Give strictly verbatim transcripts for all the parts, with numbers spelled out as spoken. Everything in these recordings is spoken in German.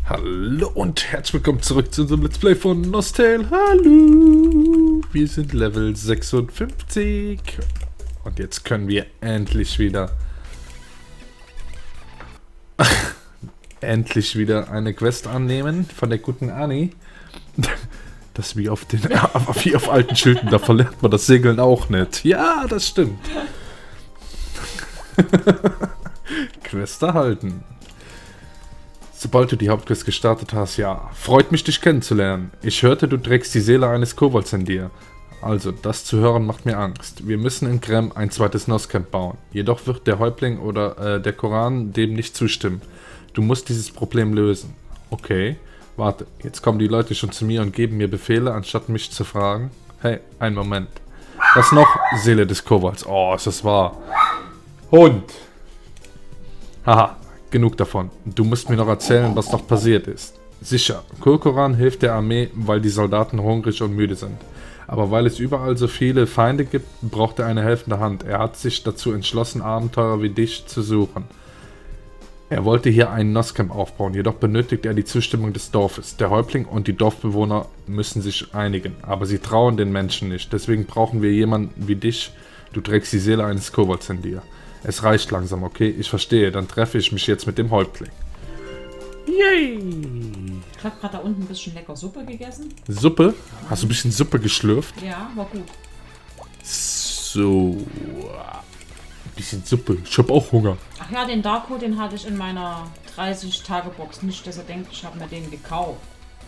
Hallo und herzlich willkommen zurück zu unserem Let's Play von Nostale. Hallo! Wir sind Level sechsundfünfzig. Und jetzt können wir endlich wieder... endlich wieder eine Quest annehmen von der guten Annie. Das wie auf den wie auf alten Schilden, da verlernt man das Segeln auch nicht. Ja, das stimmt. Quest erhalten. Sobald du die Hauptquest gestartet hast, ja. Freut mich, dich kennenzulernen. Ich hörte, du trägst die Seele eines Kobolds in dir. Also, das zu hören macht mir Angst. Wir müssen in Krem ein zweites Noscamp bauen. Jedoch wird der Häuptling oder äh, der Koran dem nicht zustimmen. Du musst dieses Problem lösen. Okay. Warte, jetzt kommen die Leute schon zu mir und geben mir Befehle, anstatt mich zu fragen. Hey, einen Moment. Was noch? Seele des Kobolds. Oh, ist das wahr. Hund. Haha. Genug davon. Du musst mir noch erzählen, was noch passiert ist. Sicher, Kulkoran hilft der Armee, weil die Soldaten hungrig und müde sind. Aber weil es überall so viele Feinde gibt, braucht er eine helfende Hand. Er hat sich dazu entschlossen, Abenteurer wie dich zu suchen. Er wollte hier einen Noscamp aufbauen, jedoch benötigt er die Zustimmung des Dorfes. Der Häuptling und die Dorfbewohner müssen sich einigen, aber sie trauen den Menschen nicht. Deswegen brauchen wir jemanden wie dich. Du trägst die Seele eines Kobolds in dir. Es reicht langsam, okay? Ich verstehe. Dann treffe ich mich jetzt mit dem Häuptling. Yay! Ich habe gerade da unten ein bisschen lecker Suppe gegessen. Suppe? Hast du ein bisschen Suppe geschlürft? Ja, war gut. So. Ein bisschen Suppe. Ich habe auch Hunger. Ach ja, den Darko, den hatte ich in meiner dreißig-Tage-Box. Nicht, dass er denkt, ich habe mir den gekauft.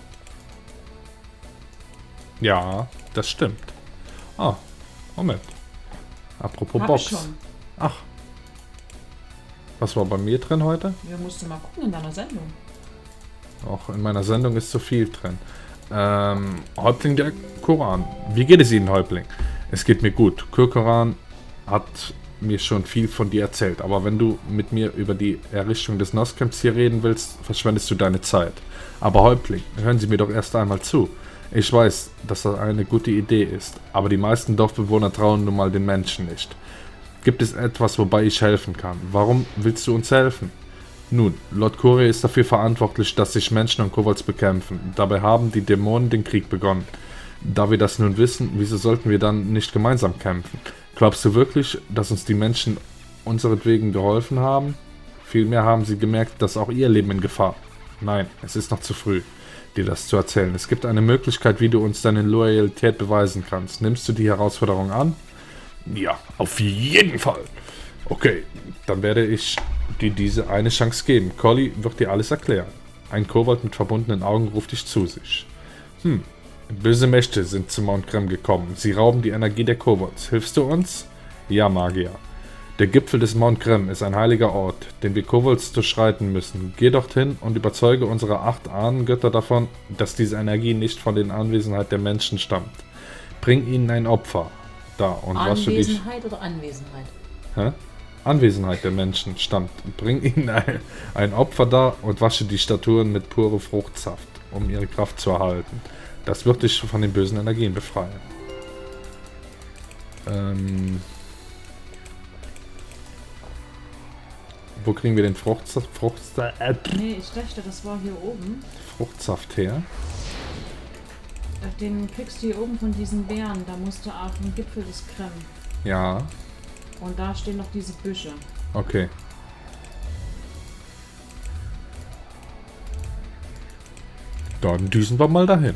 Ja, das stimmt. Ah, Moment. Apropos Hab Box. Ich schon. Ach. Was war bei mir drin heute? Wir mussten mal gucken in deiner Sendung. Auch in meiner Sendung ist so viel drin. Ähm, Häuptling der Koran. Wie geht es Ihnen, Häuptling? Es geht mir gut. Koran hat mir schon viel von dir erzählt. Aber wenn du mit mir über die Errichtung des Noscamps hier reden willst, verschwendest du deine Zeit. Aber Häuptling, hören Sie mir doch erst einmal zu. Ich weiß, dass das eine gute Idee ist. Aber die meisten Dorfbewohner trauen nun mal den Menschen nicht. Gibt es etwas, wobei ich helfen kann? Warum willst du uns helfen? Nun, Lord Kori ist dafür verantwortlich, dass sich Menschen und Kobolds bekämpfen. Dabei haben die Dämonen den Krieg begonnen. Da wir das nun wissen, wieso sollten wir dann nicht gemeinsam kämpfen? Glaubst du wirklich, dass uns die Menschen unseretwegen geholfen haben? Vielmehr haben sie gemerkt, dass auch ihr Leben in Gefahr. Nein, es ist noch zu früh, dir das zu erzählen. Es gibt eine Möglichkeit, wie du uns deine Loyalität beweisen kannst. Nimmst du die Herausforderung an? Ja, auf jeden Fall. Okay, dann werde ich dir diese eine Chance geben. Collie wird dir alles erklären. Ein Kobold mit verbundenen Augen ruft dich zu sich. Hm, böse Mächte sind zu Mount Krem gekommen. Sie rauben die Energie der Kobolds. Hilfst du uns? Ja, Magier. Der Gipfel des Mount Krem ist ein heiliger Ort, den wir Kobolds durchschreiten müssen. Geh dorthin und überzeuge unsere acht Ahnengötter davon, dass diese Energie nicht von der Anwesenheit der Menschen stammt. Bring ihnen ein Opfer. Da, und wasche dich. Anwesenheit oder Anwesenheit? Hä? Anwesenheit der Menschen stammt. Bring ihnen ein, ein Opfer da und wasche die Statuen mit purem Fruchtsaft, um ihre Kraft zu erhalten. Das wird dich von den bösen Energien befreien. Ähm. Wo kriegen wir den Fruchtsaft? Fruchtsaft? Äh, Nee, ich dachte, das war hier oben. Fruchtsaft her? Den kriegst du hier oben von diesen Bären. Da musst du auf den Gipfel des Krem. Ja. Und da stehen noch diese Büsche. Okay. Dann düsen wir mal dahin.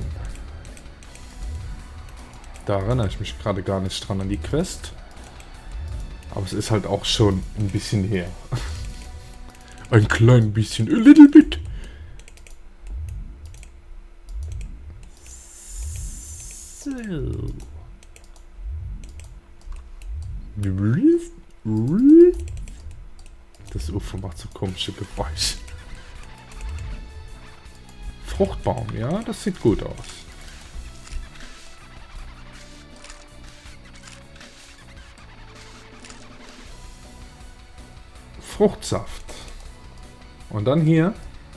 Da erinnere ich mich gerade gar nicht dran an die Quest. Aber es ist halt auch schon ein bisschen her. Ein klein bisschen. A little bit. So. Das U F O macht so komische Geräusche. Fruchtbaum, ja, das sieht gut aus. Fruchtsaft. Und dann hier.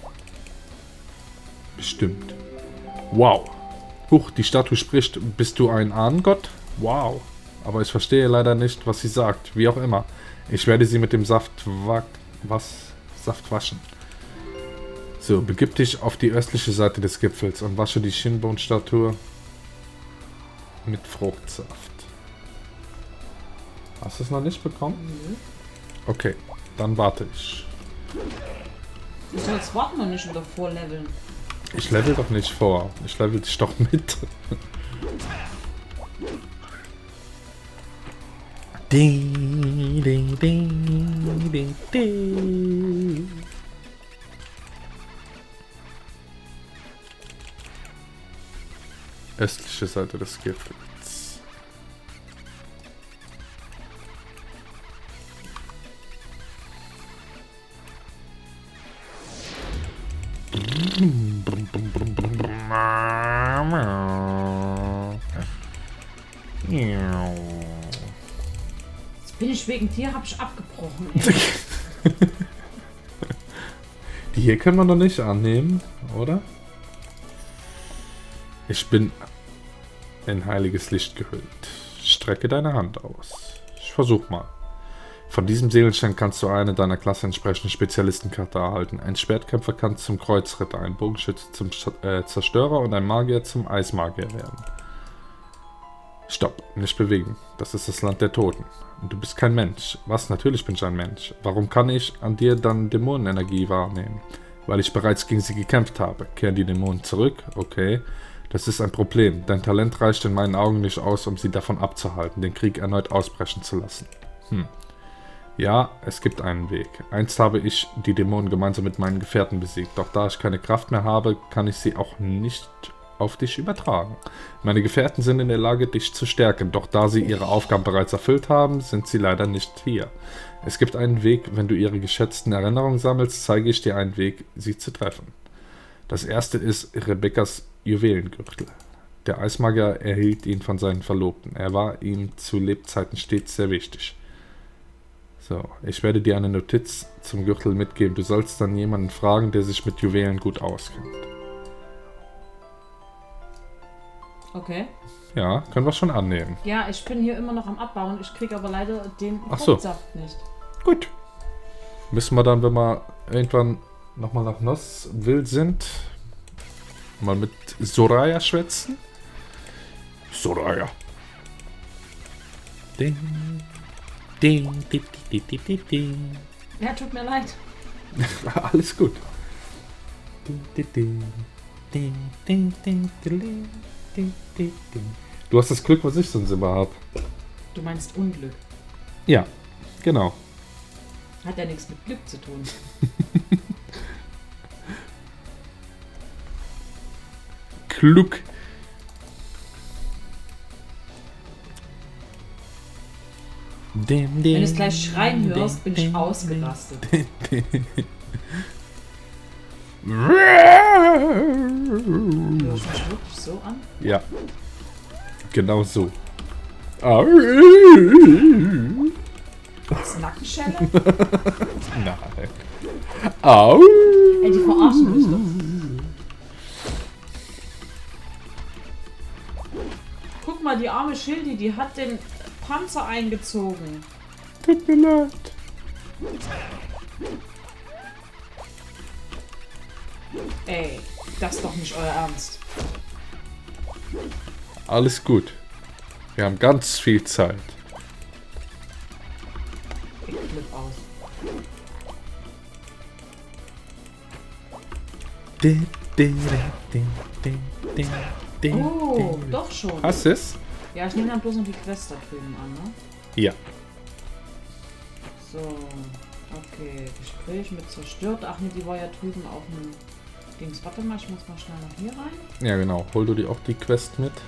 Bestimmt. Wow. Huch, die Statue spricht. Bist du ein Ahnengott? Wow. Aber ich verstehe leider nicht, was sie sagt. Wie auch immer. Ich werde sie mit dem Saft wa was? Saft waschen. So, begib dich auf die östliche Seite des Gipfels und wasche die Shinbone-Statue mit Fruchtsaft. Hast du es noch nicht bekommen? Mhm. Okay, dann warte ich. Du sollst warten und nicht wieder vorleveln. Ich level doch nicht vor. Ich level dich doch mit. Ding, ding, ding, ding, ding. Östliche Seite des Gipfels. Jetzt bin ich wegen dir, hab ich abgebrochen. Ey. Die hier können wir noch nicht annehmen, oder? Ich bin in heiliges Licht gehüllt. Strecke deine Hand aus. Ich versuch mal. Von diesem Seelenstein kannst du eine deiner Klasse entsprechende Spezialistenkarte erhalten. Ein Schwertkämpfer kann zum Kreuzritter, ein Bogenschütze zum äh, Zerstörer und ein Magier zum Eismagier werden. Stopp, nicht bewegen. Das ist das Land der Toten. Und du bist kein Mensch. Was? Natürlich bin ich ein Mensch. Warum kann ich an dir dann Dämonenenergie wahrnehmen? Weil ich bereits gegen sie gekämpft habe. Kehren die Dämonen zurück? Okay. Das ist ein Problem. Dein Talent reicht in meinen Augen nicht aus, um sie davon abzuhalten, den Krieg erneut ausbrechen zu lassen. Hm. Ja, es gibt einen Weg. Einst habe ich die Dämonen gemeinsam mit meinen Gefährten besiegt. Doch da ich keine Kraft mehr habe, kann ich sie auch nicht auf dich übertragen. Meine Gefährten sind in der Lage, dich zu stärken. Doch da sie ihre Aufgaben bereits erfüllt haben, sind sie leider nicht hier. Es gibt einen Weg. Wenn du ihre geschätzten Erinnerungen sammelst, zeige ich dir einen Weg, sie zu treffen. Das erste ist Rebekkas Juwelengürtel. Der Eismagier erhielt ihn von seinen Verlobten. Er war ihm zu Lebzeiten stets sehr wichtig. So, ich werde dir eine Notiz zum Gürtel mitgeben. Du sollst dann jemanden fragen, der sich mit Juwelen gut auskennt. Okay. Ja, können wir schon annehmen. Ja, ich bin hier immer noch am Abbauen. Ich kriege aber leider den Ach so. Fruchtsaft nicht. Gut. Müssen wir dann, wenn wir irgendwann nochmal nach Noswild sind, mal mit Soraya schwätzen? Soraya. Ding. Ding, ding, ding, ding, ding, ding. Ja, tut mir leid. Alles gut. Ding, ding, ding, ding, ding, ding, ding, ding, ding, ding. Du hast das Glück, was ich sonst immer habe. Du meinst Unglück. Ja, genau. Hat ja nichts mit Glück zu tun. Klug. Wenn du es gleich schreien hörst, bin ich ausgerastet. Hörst du mich wirklich so an? Ja. Genau so. Das Nackenschelle? Nein. Au. Ey, die verarschen mich doch. Guck mal, die arme Schildi, die hat den Panzer eingezogen. Tut mir leid. Ey, das ist doch nicht euer Ernst. Alles gut. Wir haben ganz viel Zeit. Ich flipp aus. Oh, doch schon. Hast du es? Ja, ich nehme dann bloß noch die Quest da drüben an, ne? Ja. So, okay. Gespräch mit zerstört. Ach ne, die war ja drüben auf dem Dings. Warte mal, ich muss mal schnell noch hier rein. Ja, genau. Hol du dir auch die Quest mit.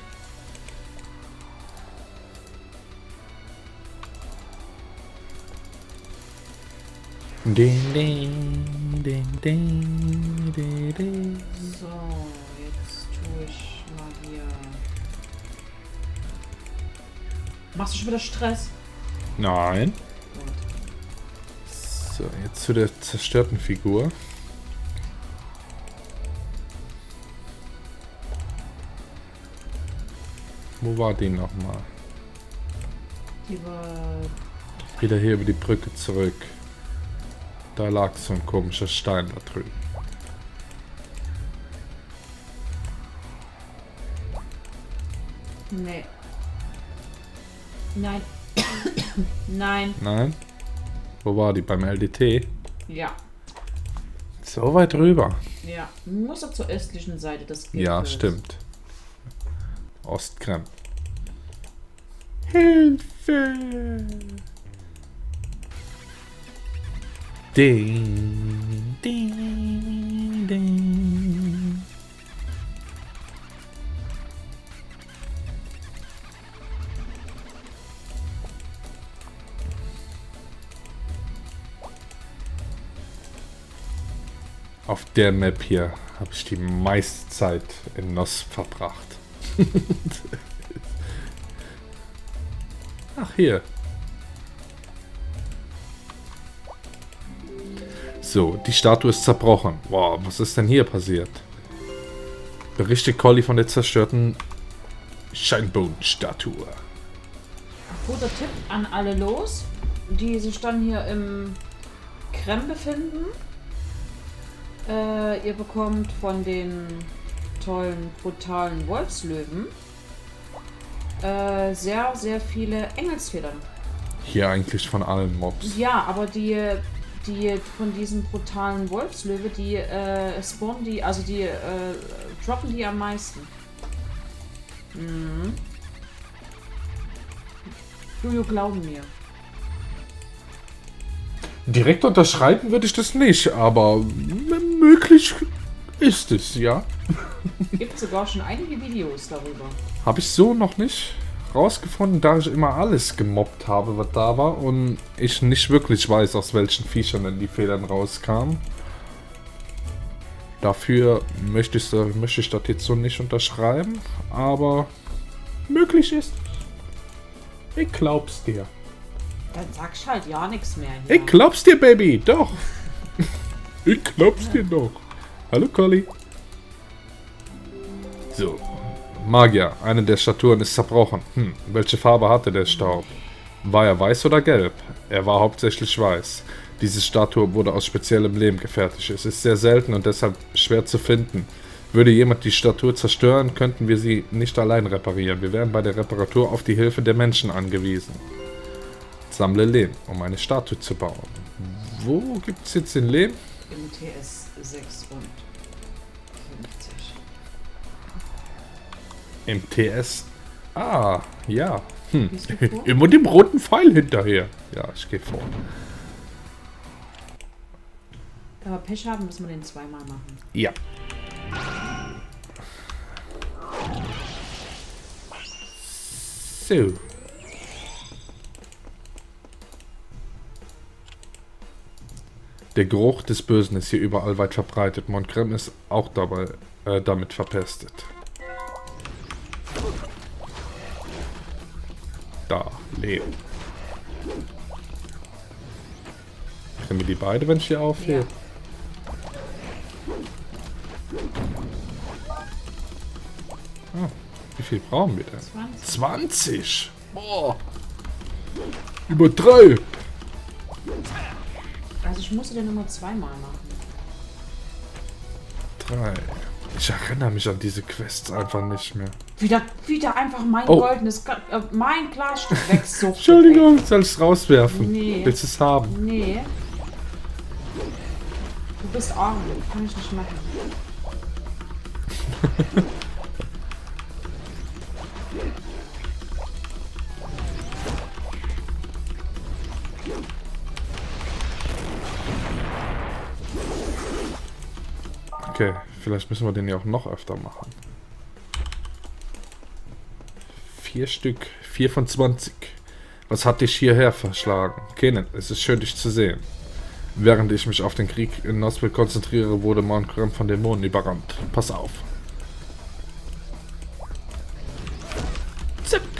Ding, ding, ding, ding, ding, ding. So, jetzt tue ich mal hier. Machst du schon wieder Stress? Nein. Gut. So, jetzt zu der zerstörten Figur. Wo war die nochmal? Die war. Wieder hier über die Brücke zurück. Da lag so ein komischer Stein da drüben. Nee. Nein. Nein. Nein? Wo war die? Beim L D T? Ja. So weit rüber. Ja. Muss er zur östlichen Seite des Gipfels. Ja, stimmt. Ostkrem. Hilfe! Ding, ding, ding. Auf der Map hier habe ich die meiste Zeit in Nos verbracht. Ach, hier. So, die Statue ist zerbrochen. Wow, was ist denn hier passiert? Berichte Collie von der zerstörten Scheinbodenstatue. Guter Tipp an alle los, die sich dann hier im Krem befinden. Äh, ihr bekommt von den tollen, brutalen Wolfslöwen äh, sehr, sehr viele Engelsfedern. Hier eigentlich von allen Mobs. Ja, aber die, die von diesen brutalen Wolfslöwe, die äh, spawnen die, also die äh, droppen die am meisten. Mhm. Juju, glauben mir. Direkt unterschreiben würde ich das nicht, aber möglich ist es, ja. Gibt sogar schon einige Videos darüber. Habe ich so noch nicht rausgefunden, da ich immer alles gemobbt habe, was da war und ich nicht wirklich weiß, aus welchen Viechern denn die Federn rauskamen. Dafür möchte ich, möchte ich das jetzt so nicht unterschreiben, aber möglich ist es. Ich glaub's dir. Dann sagst halt ja nichts mehr hier. Ich glaub's dir, Baby, doch. Ich glaub's ja. dir doch. Hallo, Collie. So. Magier, eine der Statuen ist zerbrochen. Hm, welche Farbe hatte der Staub? War er weiß oder gelb? Er war hauptsächlich weiß. Diese Statue wurde aus speziellem Lehm gefertigt. Es ist sehr selten und deshalb schwer zu finden. Würde jemand die Statue zerstören, könnten wir sie nicht allein reparieren. Wir wären bei der Reparatur auf die Hilfe der Menschen angewiesen. Sammle Lehm, um eine Statue zu bauen. Wo gibt es jetzt den Lehm? Im T S sechsundfünfzig. Im T S... Ah, ja. Hm. Immer dem roten Pfeil hinterher. Ja, ich gehe vor. Wenn wir Pech haben, müssen wir den zweimal machen. Ja. So. Der Geruch des Bösen ist hier überall weit verbreitet. Montcrem ist auch dabei äh, damit verpestet. Da, Leo. Kriegen wir die beide, wenn ich hier aufhebe? Ja. Ah, wie viel brauchen wir denn? zwanzig. zwanzig! Boah! Übertreib! Also ich musste den nur zweimal machen. Drei. Ich erinnere mich an diese Quests einfach nicht mehr. Wieder, wieder einfach mein Oh. goldenes, Gla- äh, mein Glasstück wegsuchen. Entschuldigung, soll ich es rauswerfen? Nee. Willst du es haben? Nee. Du bist arm, kann ich nicht machen. Okay, vielleicht müssen wir den ja auch noch öfter machen. Vier Stück. Vier von zwanzig. Was hat dich hierher verschlagen? Kenneth, es ist schön, dich zu sehen. Während ich mich auf den Krieg in Nosfell konzentriere, wurde Montcrem von Dämonen überrannt. Pass auf. Zack.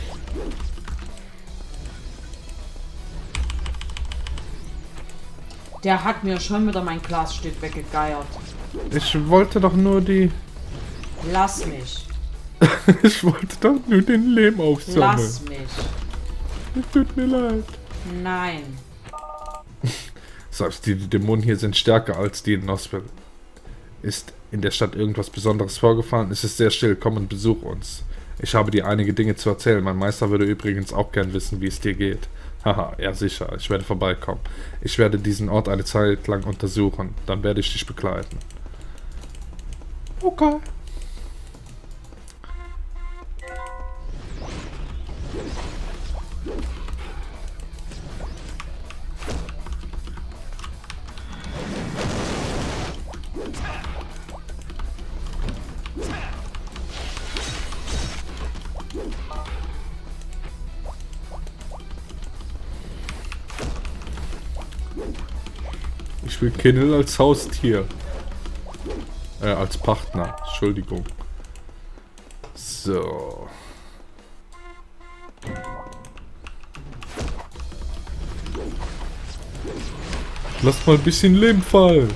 Der hat mir schon wieder mein Glasstück weggegeiert. Ich wollte doch nur die... Lass mich. ich wollte doch nur den Lehm aufsammeln. Lass mich. Es tut mir leid. Nein. Selbst die Dämonen hier sind stärker als die in Nosfell. Ist in der Stadt irgendwas Besonderes vorgefallen? Es ist sehr still. Komm und besuch uns. Ich habe dir einige Dinge zu erzählen. Mein Meister würde übrigens auch gern wissen, wie es dir geht. Haha, ja sicher, ich werde vorbeikommen. Ich werde diesen Ort eine Zeit lang untersuchen. Dann werde ich dich begleiten. Okay. Ich will Kindle als Haustier. Äh, als Partner. Entschuldigung. So. Lass mal ein bisschen Leben fallen.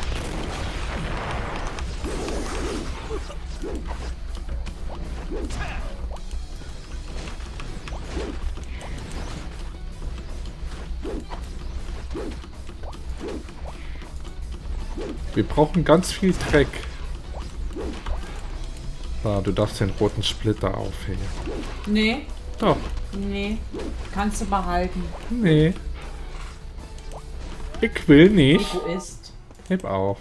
Wir brauchen ganz viel Dreck. Ah, du darfst den roten Splitter aufhängen. Nee. Doch. Nee. Kannst du behalten. Nee. Ich will nicht. Egoist. Heb auf.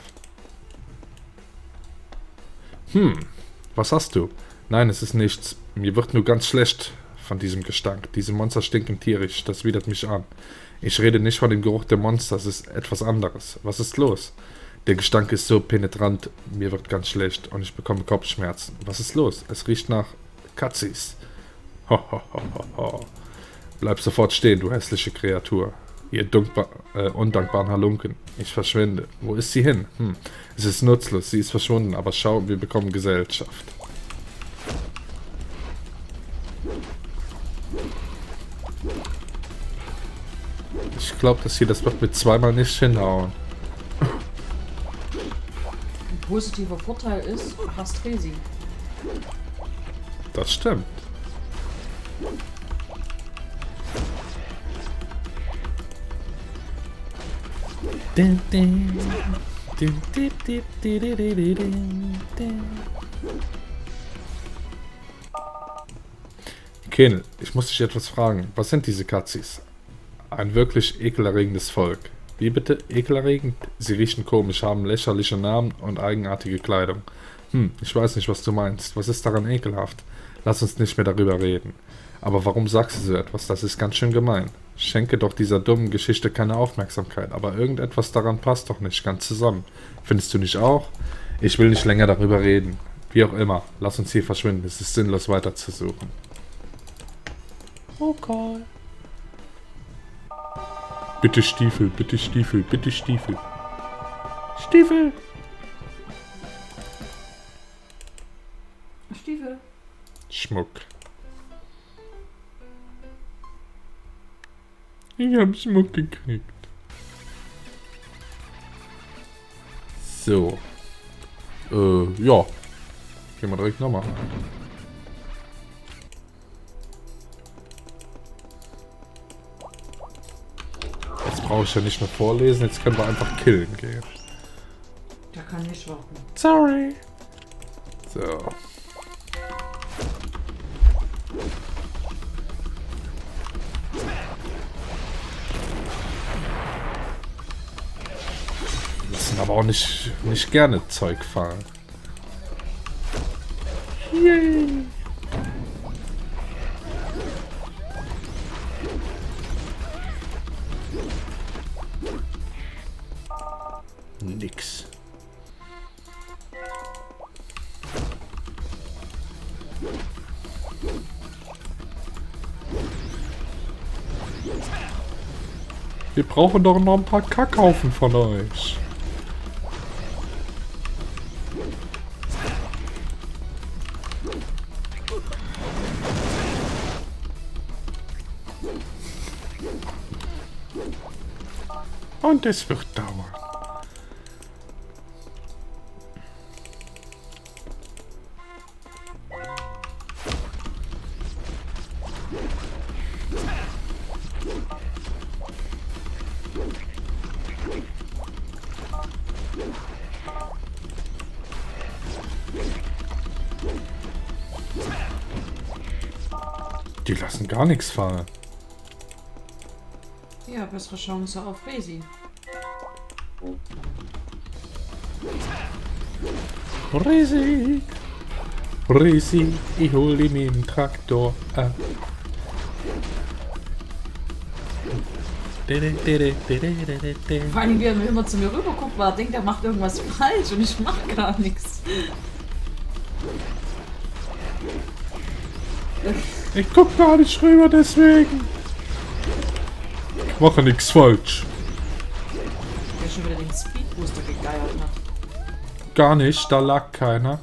Hm. Was hast du? Nein, es ist nichts. Mir wird nur ganz schlecht von diesem Gestank. Diese Monster stinken tierisch. Das widert mich an. Ich rede nicht von dem Geruch der Monster. Es ist etwas anderes. Was ist los? Der Gestank ist so penetrant, mir wird ganz schlecht und ich bekomme Kopfschmerzen. Was ist los? Es riecht nach Katzis. Ho, ho, ho, ho, ho. Bleib sofort stehen, du hässliche Kreatur. Ihr dunkbar, äh, undankbaren Halunken. Ich verschwinde. Wo ist sie hin? Hm. Es ist nutzlos, sie ist verschwunden, aber schau, wir bekommen Gesellschaft. Ich glaube, dass hier das wird mit zweimal nicht hinhauen. Positiver Vorteil ist, du hast Resi. Das stimmt. Ken, ich muss dich etwas fragen. Was sind diese Katzis? Ein wirklich ekelerregendes Volk. Wie bitte? Ekelerregend? Sie riechen komisch, haben lächerliche Namen und eigenartige Kleidung. Hm, ich weiß nicht, was du meinst. Was ist daran ekelhaft? Lass uns nicht mehr darüber reden. Aber warum sagst du so etwas? Das ist ganz schön gemein. Schenke doch dieser dummen Geschichte keine Aufmerksamkeit, aber irgendetwas daran passt doch nicht ganz zusammen. Findest du nicht auch? Ich will nicht länger darüber reden. Wie auch immer, lass uns hier verschwinden. Es ist sinnlos weiter zu suchen. Okay. Bitte Stiefel, bitte Stiefel, bitte Stiefel. Stiefel! Stiefel. Schmuck. Ich hab Schmuck gekriegt. So. Äh, ja. Gehen wir direkt nochmal. Jetzt brauche ich ja nicht mehr vorlesen, jetzt können wir einfach killen gehen. Der kann nicht warten. Sorry. So. Aber auch nicht, nicht gerne Zeug fahren. Yay. Nix. Wir brauchen doch noch ein paar Kackhaufen von euch. Und es wird dauern. Die lassen gar nichts fallen. Ja, bessere Chance auf Resi. Resi, Resi, ich hol die mit dem Traktor ab. Vor allem, wie er immer zu mir rüber guckt, war, denkt, er macht irgendwas falsch und ich mach gar nichts. Ich guck gar nicht rüber, deswegen. Ich mache nichts falsch. Der schon wieder den Speedbooster gegeiert hat. Gar nicht, da lag keiner.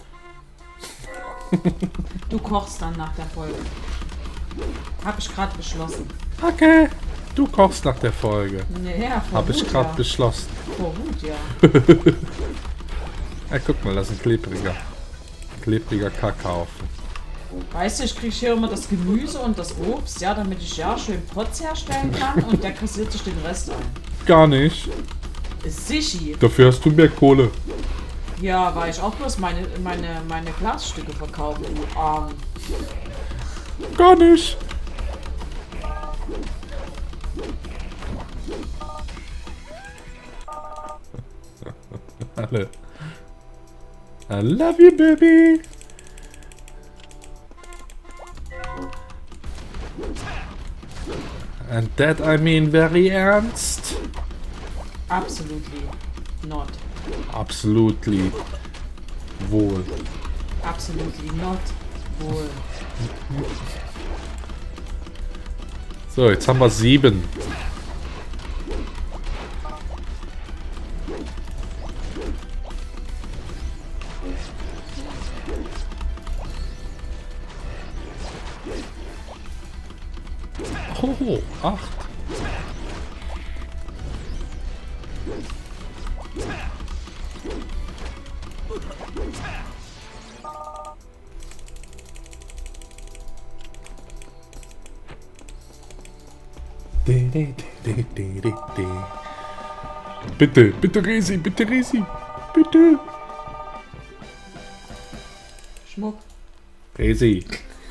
Du kochst dann nach der Folge. Hab ich gerade beschlossen. Okay, du kochst nach der Folge. Ja, vor Hab ich Wut, gerade ja. beschlossen. Vor Wut, ja. Ja, guck mal, das ist ein klebriger. Klebriger Kackhaufen. Weißt du, ich kriege hier immer das Gemüse und das Obst, ja, damit ich ja schön Pots herstellen kann und der kassiert sich den Rest ein. Gar nicht. Ist sicher. Dafür hast du mehr Kohle. Ja, weil ich auch bloß meine, meine, meine Glasstücke verkaufe, du Arm. Gar nicht. Alle. I love you, baby. And that I mean very ernst. Absolutely not. Absolutely. Wohl. Absolutely not. Wohl. So, jetzt haben wir sieben. Oh, acht. Bitte, bitte Resi, bitte Resi, bitte. Schmuck. Resi.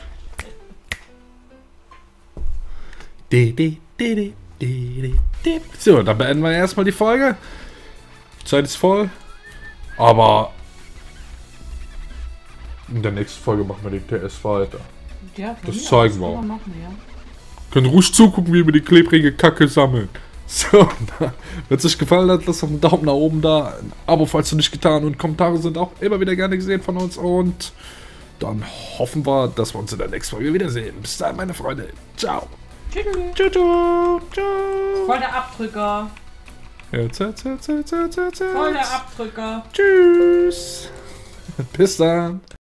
So, dann beenden wir erstmal die Folge. Die Zeit ist voll. Aber in der nächsten Folge machen wir den T S weiter. Ja, Das zeigen wir. Machen, ja. Könnt ruhig zugucken, wie wir die klebrige Kacke sammeln. So, wenn es euch gefallen hat, lasst doch einen Daumen nach oben da. Ein Abo, falls du nicht getan. Und Kommentare sind auch immer wieder gerne gesehen von uns. Und dann hoffen wir, dass wir uns in der nächsten Folge wiedersehen. Bis dann, meine Freunde. Ciao. Tschüss. Ciao, ciao. Ciao. Voll der Abdrücker. Jetzt, jetzt, jetzt, jetzt, jetzt, jetzt. Voll der Abdrücker. Tschüss. Bis dann.